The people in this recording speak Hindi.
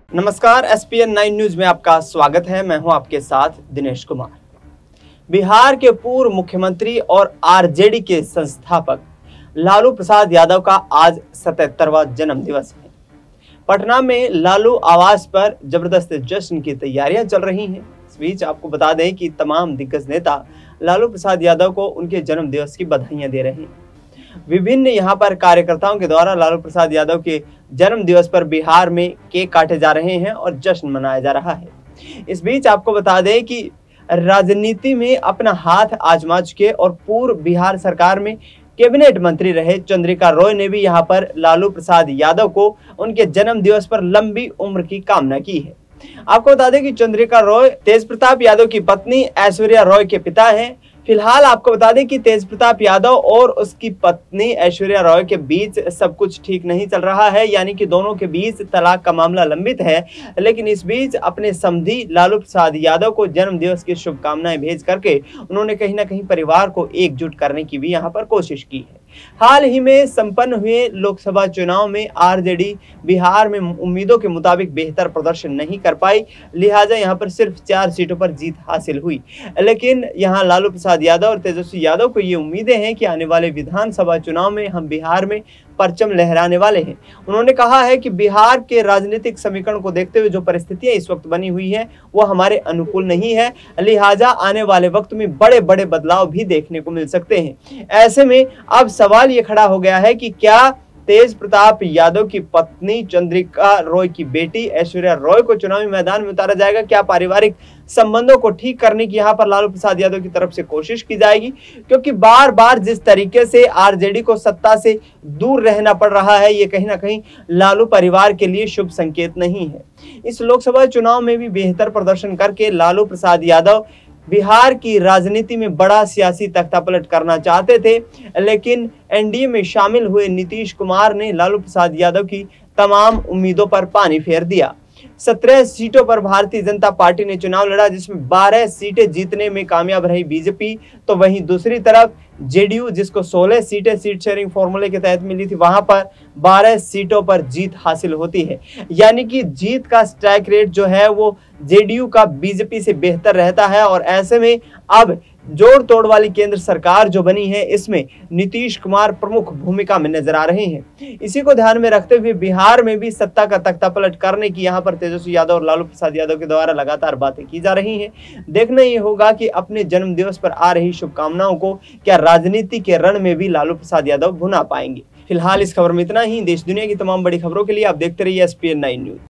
नमस्कार, SPN 9 न्यूज में आपका स्वागत है। मैं हूं आपके साथ दिनेश कुमार। बिहार के पूर्व मुख्यमंत्री और आरजेडी के संस्थापक लालू प्रसाद यादव का आज 77वां जन्म दिवस है। पटना में लालू आवास पर जबरदस्त जश्न की तैयारियां चल रही हैं। इस बीच आपको बता दें कि तमाम दिग्गज नेता लालू प्रसाद यादव को उनके जन्म दिवस की बधाइयां दे रहे हैं। विभिन्न यहां पर कार्यकर्ताओं के द्वारा लालू प्रसाद यादव के जन्म दिवस पर बिहार में केक काटे जा रहे हैं और जश्न मनाया जा रहा है। इस बीच आपको बता दें कि राजनीति में अपना हाथ आजमा चुके और पूर्व बिहार सरकार में कैबिनेट मंत्री रहे चंद्रिका रॉय ने भी यहां पर लालू प्रसाद यादव को उनके जन्म दिवस पर लंबी उम्र की कामना की है। आपको बता दें कि चंद्रिका रॉय तेज प्रताप यादव की पत्नी ऐश्वर्या रॉय के पिता हैं। फिलहाल आपको बता दें कि तेज प्रताप यादव और उसकी पत्नी ऐश्वर्या रॉय के बीच सब कुछ ठीक नहीं चल रहा है, यानी कि दोनों के बीच तलाक का मामला लंबित है। लेकिन इस बीच अपने समधी लालू प्रसाद यादव को जन्म दिवस की शुभकामनाएं भेज करके उन्होंने कहीं ना कहीं परिवार को एकजुट करने की भी यहां पर कोशिश की है। हाल ही में संपन्न हुए लोकसभा चुनाव में आरजेडी बिहार में उम्मीदों के मुताबिक बेहतर प्रदर्शन नहीं कर पाई, लिहाजा यहां पर सिर्फ 4 सीटों पर जीत हासिल हुई। लेकिन यहां लालू प्रसाद यादव और तेजस्वी यादव को ये उम्मीदें हैं कि आने वाले विधानसभा चुनाव में हम बिहार में परचम लहराने वाले हैं। उन्होंने कहा है कि बिहार के राजनीतिक समीकरण को देखते हुए जो परिस्थितियां इस वक्त बनी हुई हैं वो हमारे अनुकूल नहीं है, लिहाजा आने वाले वक्त में बड़े बड़े बदलाव भी देखने को मिल सकते हैं। ऐसे में अब सवाल ये खड़ा हो गया है कि क्या तेज प्रताप यादव की पत्नी चंद्रिका रॉय की बेटी ऐश्वर्या रॉय को चुनावी मैदान में उतारा जाएगा? क्या पारिवारिक संबंधों को ठीक करने की यहां पर लालू प्रसाद यादव की तरफ से कोशिश की जाएगी? क्योंकि बार बार जिस तरीके से आरजेडी को सत्ता से दूर रहना पड़ रहा है, ये कहीं ना कहीं लालू परिवार के लिए शुभ संकेत नहीं है। इस लोकसभा चुनाव में भी बेहतर प्रदर्शन करके लालू प्रसाद यादव बिहार की राजनीति में बड़ा सियासी तख्तापलट करना चाहते थे, लेकिन एनडीए में शामिल हुए नीतीश कुमार ने लालू प्रसाद यादव की तमाम उम्मीदों पर पानी फेर दिया। 17 सीटों पर भारतीय जनता पार्टी ने चुनाव लड़ा, जिसमें 12 सीटें जीतने में कामयाब रही बीजेपी, तो वहीं दूसरी तरफ जेडीयू जिसको 16 सीटें सीट शेयरिंग फॉर्मूले के तहत मिली थी, वहां पर 12 सीटों पर जीत हासिल होती है। यानी कि जीत का स्ट्राइक रेट जो है वो जेडीयू का बीजेपी से बेहतर रहता है। और ऐसे में अब जोड़ तोड़ वाली केंद्र सरकार जो बनी है, इसमें नीतीश कुमार प्रमुख भूमिका में नजर आ रहे हैं। इसी को ध्यान में रखते हुए बिहार में भी सत्ता का तख्तापलट करने की यहां पर तेजस्वी यादव और लालू प्रसाद यादव के द्वारा लगातार बातें की जा रही हैं। देखना ये होगा कि अपने जन्म दिवस पर आ रही शुभकामनाओं को क्या राजनीति के रण में भी लालू प्रसाद यादव भुना पाएंगे। फिलहाल इस खबर में इतना ही। देश दुनिया की तमाम बड़ी खबरों के लिए आप देखते रहिए SPN 9 न्यूज।